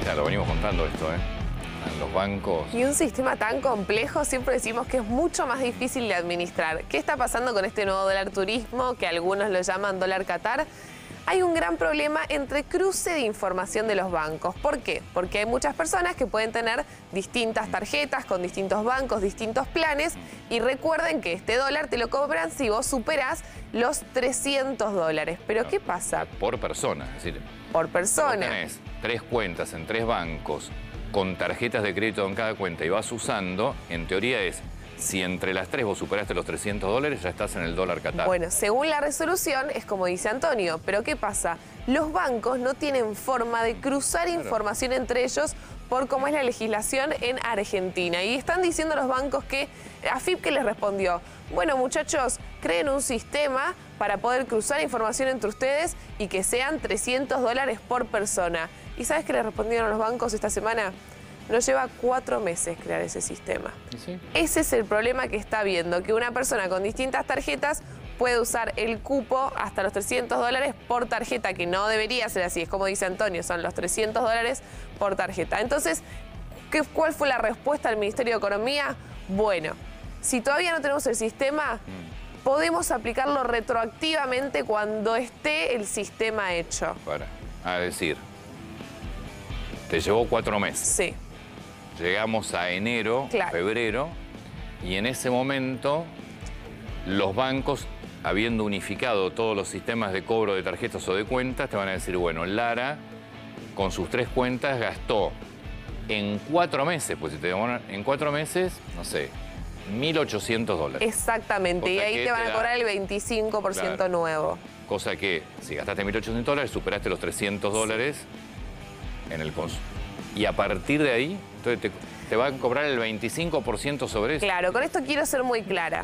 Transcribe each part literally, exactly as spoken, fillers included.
Ya lo venimos contando esto, ¿eh? En los bancos. Y un sistema tan complejo siempre decimos que es mucho más difícil de administrar. ¿Qué está pasando con este nuevo dólar turismo, que algunos lo llaman dólar Qatar? Hay un gran problema entre cruce de información de los bancos. ¿Por qué? Porque hay muchas personas que pueden tener distintas tarjetas con distintos bancos, distintos planes. Y recuerden que este dólar te lo cobran si vos superás los trescientos dólares. ¿Pero qué pasa? Por persona, es decir, Por persona. vos tenés tres cuentas en tres bancos con tarjetas de crédito en cada cuenta y vas usando, en teoría es, si entre las tres vos superaste los trescientos dólares, ya estás en el dólar Qatar. Bueno, según la resolución, es como dice Antonio. Pero ¿qué pasa? Los bancos no tienen forma de cruzar claro. información entre ellos por cómo es la legislación en Argentina. Y están diciendo los bancos que A F I P que les respondió, bueno muchachos, creen un sistema para poder cruzar información entre ustedes y que sean trescientos dólares por persona. ¿Y sabes qué le respondieron los bancos esta semana? Nos lleva cuatro meses crear ese sistema. ¿Sí? Ese es el problema que está viendo, que una persona con distintas tarjetas puede usar el cupo hasta los trescientos dólares por tarjeta, que no debería ser así, es como dice Antonio, son los trescientos dólares por tarjeta. Entonces, ¿qué, ¿cuál fue la respuesta del Ministerio de Economía? Bueno, si todavía no tenemos el sistema, mm. podemos aplicarlo retroactivamente cuando esté el sistema hecho. Para, a decir, te llevó cuatro meses. Sí. Llegamos a enero, claro. febrero, y en ese momento los bancos, habiendo unificado todos los sistemas de cobro de tarjetas o de cuentas, te van a decir, bueno, Lara, con sus tres cuentas, gastó en cuatro meses, pues si te demoran en cuatro meses, no sé, mil ochocientos dólares. Exactamente, cosa y ahí te van te a cobrar el veinticinco por ciento claro. nuevo. Cosa que, si gastaste mil ochocientos dólares, superaste los trescientos dólares en el consumo. Y a partir de ahí, entonces te, te van a cobrar el veinticinco por ciento sobre eso. Claro, con esto quiero ser muy clara.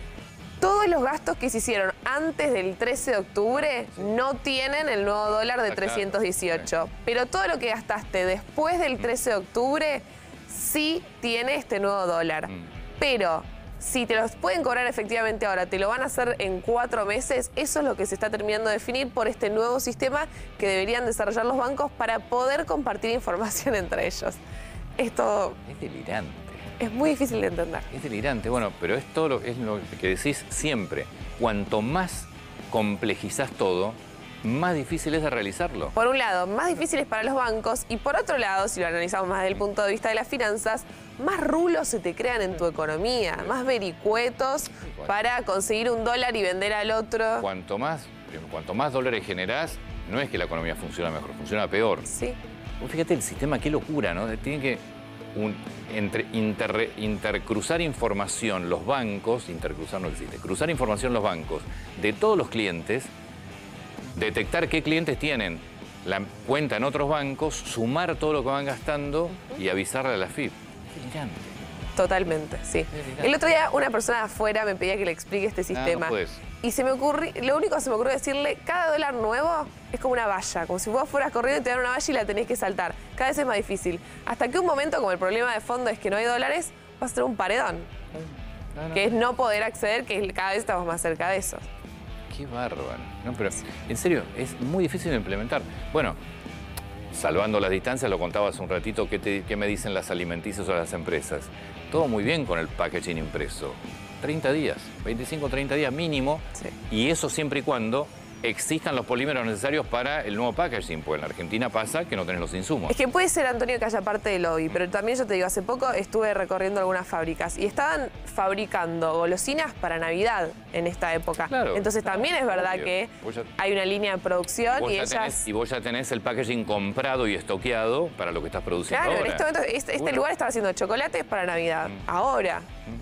Todos los gastos que se hicieron antes del trece de octubre no tienen el nuevo dólar de trescientos dieciocho. Pero todo lo que gastaste después del trece de octubre sí tiene este nuevo dólar. Pero si te los pueden cobrar efectivamente ahora, te lo van a hacer en cuatro meses, eso es lo que se está terminando de definir por este nuevo sistema que deberían desarrollar los bancos para poder compartir información entre ellos. Esto es delirante. Es muy difícil de entender. Es delirante, bueno, pero es todo lo, es lo que decís siempre. Cuanto más complejizás todo, más difícil es de realizarlo. Por un lado, más difícil es para los bancos y por otro lado, si lo analizamos más desde el punto de vista de las finanzas, más rulos se te crean en tu economía, más vericuetos para conseguir un dólar y vender al otro. Cuanto más, cuanto más dólares generás, no es que la economía funciona mejor, funciona peor. Sí. Vos fíjate el sistema, qué locura, ¿no? Tienen que un, entre, inter, intercruzar información los bancos, intercruzar no existe, cruzar información los bancos de todos los clientes, detectar qué clientes tienen la cuenta en otros bancos, sumar todo lo que van gastando y avisarle a la F I P. Delirante. Totalmente, sí. Delirante. El otro día una persona de afuera me pedía que le explique este sistema. Ah, no puedes. Y se me ocurrió, lo único que se me ocurrió decirle, cada dólar nuevo es como una valla, como si vos fueras corriendo y te dan una valla y la tenés que saltar. Cada vez es más difícil. Hasta que un momento, como el problema de fondo es que no hay dólares, va a ser un paredón. No, no. Que es no poder acceder, que cada vez estamos más cerca de eso. Qué bárbaro. No, pero en serio, es muy difícil de implementar. Bueno, salvando las distancias, lo contaba hace un ratito, ¿qué, te, qué me dicen las alimenticias o las empresas? Todo muy bien con el packaging impreso. treinta días, veinticinco, treinta días mínimo. Sí. Y eso siempre y cuando existan los polímeros necesarios para el nuevo packaging, porque en la Argentina pasa que no tenés los insumos. Es que puede ser, Antonio, que haya parte del lobby, pero también yo te digo, hace poco estuve recorriendo algunas fábricas y estaban fabricando golosinas para Navidad en esta época. Claro, Entonces claro, también es verdad obvio. que ya, hay una línea de producción y ellas... Tenés, y vos ya tenés el packaging comprado y estoqueado para lo que estás produciendo claro, ahora. Claro, en este momento, este, este lugar estaba haciendo chocolates para Navidad, mm. ahora.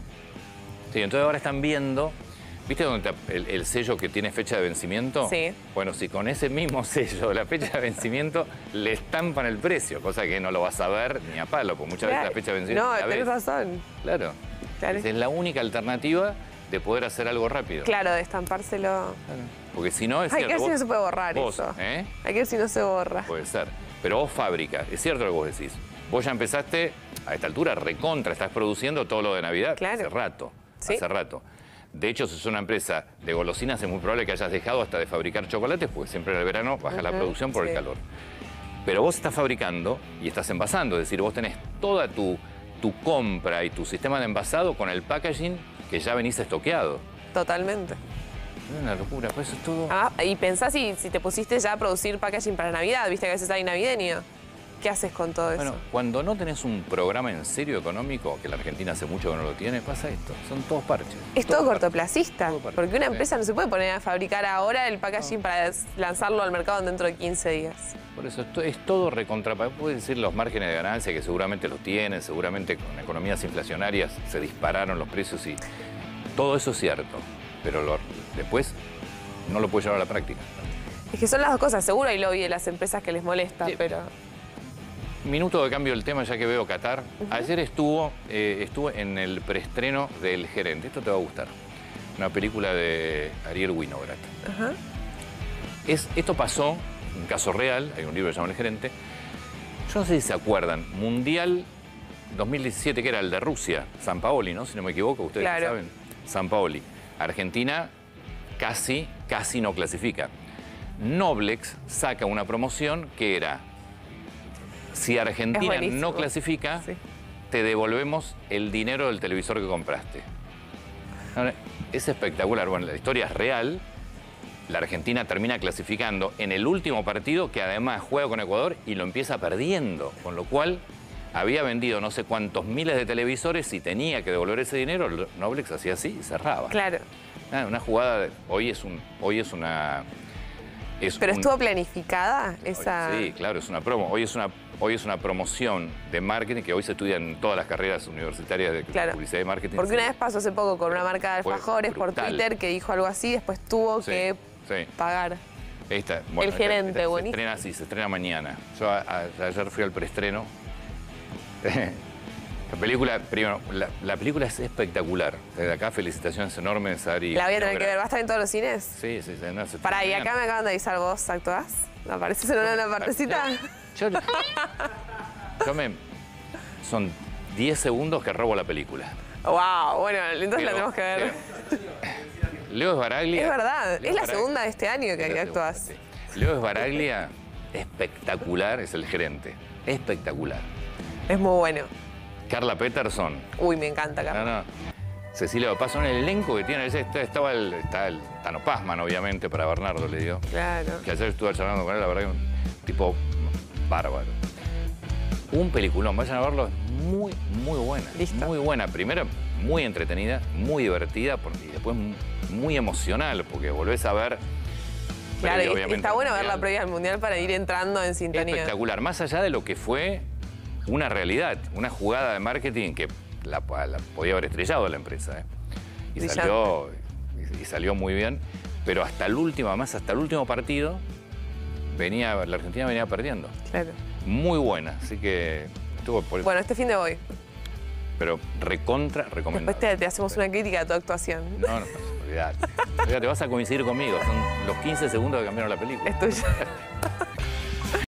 Sí, entonces ahora están viendo... ¿Viste donde el, el sello que tiene fecha de vencimiento? Sí. Bueno, si con ese mismo sello de la fecha de vencimiento le estampan el precio, cosa que no lo vas a ver ni a palo, porque muchas claro. veces la fecha de vencimiento No, la tenés ves. razón. Claro. claro. Es la única alternativa de poder hacer algo rápido. Claro, de estampárselo. Claro. Porque si no, es Hay cierto. que ver vos, si no se puede borrar vos, eso. ¿eh? Hay que ver si no se borra. Puede ser. Pero vos fábrica, es cierto lo que vos decís. Vos ya empezaste, a esta altura, recontra, estás produciendo todo lo de Navidad claro. hace rato. ¿Sí? Hace rato. De hecho, si sos una empresa de golosinas, es muy probable que hayas dejado hasta de fabricar chocolates, porque siempre en el verano baja uh-huh, la producción por sí. el calor. Pero vos estás fabricando y estás envasando, es decir, vos tenés toda tu, tu compra y tu sistema de envasado con el packaging que ya venís estoqueado. Totalmente. Es una locura, pues eso es todo... Ah, y pensás si, si te pusiste ya a producir packaging para Navidad, viste que a veces hay navideño. ¿Qué haces con todo Bueno, eso? cuando no tenés un programa en serio económico, que la Argentina hace mucho que no lo tiene, pasa esto. Son todos parches. Es todo Todos cortoplacista, Todo parche, porque una sí. empresa no se puede poner a fabricar ahora el packaging para lanzarlo al mercado dentro de quince días. Por eso esto es todo recontra... Puedes decir los márgenes de ganancia, que seguramente los tienen, seguramente con economías inflacionarias se dispararon los precios y todo eso es cierto. Pero lo- después no lo puedes llevar a la práctica. Es que son las dos cosas, seguro hay lobby de las empresas que les molesta, Sí. pero... Minuto de cambio del tema, ya que veo Qatar. Ayer estuvo, eh, estuvo en el preestreno del Gerente. Esto te va a gustar. Una película de Ariel Winograd. Ajá. Es, esto pasó, un caso real, hay un libro que se llama El Gerente. Yo no sé si se acuerdan, Mundial dos mil diecisiete, que era el de Rusia, San Paoli, ¿no? Si no me equivoco, ustedes Claro. saben. San Paoli. Argentina casi, casi no clasifica. Noblex saca una promoción que era, si Argentina buenísimo. no clasifica, Sí. te devolvemos el dinero del televisor que compraste. Ahora, es espectacular. Bueno, la historia es real. La Argentina termina clasificando en el último partido, que además juega con Ecuador y lo empieza perdiendo. Con lo cual, había vendido no sé cuántos miles de televisores y tenía que devolver ese dinero. Noblex hacía así y cerraba. Claro. Ah, una jugada, de- hoy es, un, hoy es una... es Pero un- estuvo planificada esa... Sí, claro, es una promo. Hoy es una, hoy es una promoción de marketing que hoy se estudia en todas las carreras universitarias de Claro. publicidad y marketing. Porque una vez pasó hace poco con una marca de Fue alfajores por brutal. Twitter que dijo algo así, después tuvo Sí, que sí. pagar. Esta, El esta- Gerente, esta se buenísimo. estrena, sí, se estrena mañana. Yo a- a- ayer fui al preestreno. La película, primero, la, la película es espectacular. Desde acá, felicitaciones enormes, Ari. La voy a tener que Winograd. ver, ¿va a estar en todos los cines? Sí, sí, sí. No, se Pará, y estrena acá me acaban de avisar, ¿vos actuás? ¿Apareces en una partecita? Yo, yo me... Son diez segundos que robo la película. Wow, bueno, entonces la Pero- tenemos que ver. pero- Leo Sbaraglia... Es verdad, Leo es la Sbaraglia- segunda de este año que Es la segunda, actuás. sí. Leo Sbaraglia, espectacular, es el gerente. Espectacular. Es muy bueno. Carla Peterson. Uy, me encanta, No, Carlos. no. Cecilia Paso en el elenco que tiene. Ese- Estaba el, está el Tano Pazman, obviamente, para Bernardo le dio. Claro. Que ayer estuve charlando con él, la verdad que un tipo bárbaro. Un peliculón, vayan a verlo, es muy, muy buena. Listo. Muy buena. Primero, muy entretenida, muy divertida por- y después muy emocional, porque volvés a ver... Claro, previo, y obviamente, está al bueno ver Mundial. la previa del Mundial para ir entrando en sintonía. Espectacular, más allá de lo que fue una realidad, una jugada de marketing que la, la podía haber estrellado la empresa. ¿eh? Y, Brillante. salió, y, y salió muy bien, pero hasta el último, más hasta el último partido, venía, la Argentina venía perdiendo. Claro. Muy buena, así que estuvo por Bueno, este fin de hoy. pero recontra Después recomendable. te, te hacemos una crítica a tu actuación. No, no, no, olvidate. Olvidate, vas a coincidir conmigo, son los quince segundos que cambiaron la película. Es tuya.